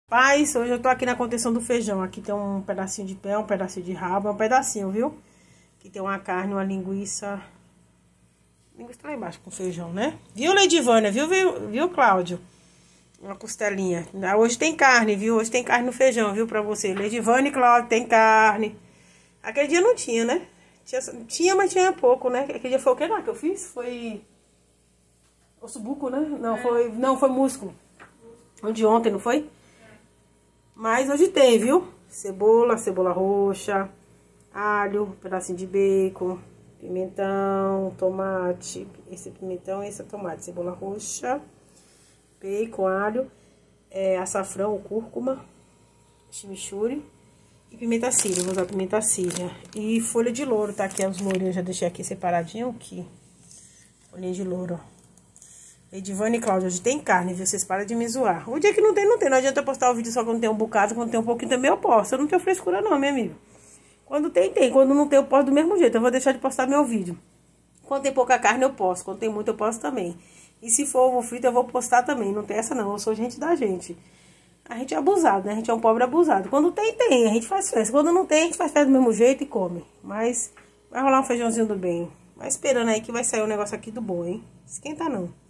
Paz, hoje eu tô aqui na contenção do feijão. Aqui tem um pedacinho de pé, um pedacinho de rabo, um pedacinho, viu? Aqui tem uma carne, uma linguiça. Linguiça tá lá embaixo com feijão, né? Viu, Leidivânia? Viu, Cláudio? Uma costelinha. Hoje tem carne, viu? Hoje tem carne no feijão, viu? Pra você. Leidivânia e Cláudio, tem carne. Aquele dia não tinha, né? Tinha, mas tinha pouco, né? Aquele dia foi o que lá que eu fiz? Foi ossobuco, né? Não, foi músculo. De ontem, não foi? Mas hoje tem, viu? Cebola roxa, alho, pedacinho de bacon, pimentão, tomate. Esse pimentão e esse tomate. Cebola roxa, bacon, alho, açafrão, cúrcuma, chimichurri e pimenta síria. Vou usar pimenta síria. E folha de louro, tá aqui os lourinhos, já deixei aqui separadinho aqui. Folhinha de louro, ó. Leidivânia e Cláudia, hoje tem carne, viu? Vocês param de me zoar. O dia que não tem, não tem. Não adianta eu postar o vídeo só quando tem um bocado, quando tem um pouquinho também eu posto. Eu não tenho frescura não, meu amigo. Quando tem, tem. Quando não tem, eu posto do mesmo jeito. Eu vou deixar de postar meu vídeo. Quando tem pouca carne, eu posto. Quando tem muito, eu posto também. E se for ovo frito, eu vou postar também. Não tem essa não. Eu sou gente da gente. A gente é abusado, né? A gente é um pobre abusado. Quando tem, tem. A gente faz festa. Quando não tem, a gente faz festa do mesmo jeito e come. Mas vai rolar um feijãozinho do bem. Vai esperando aí que vai sair um negócio aqui do bom, hein? Esquenta não.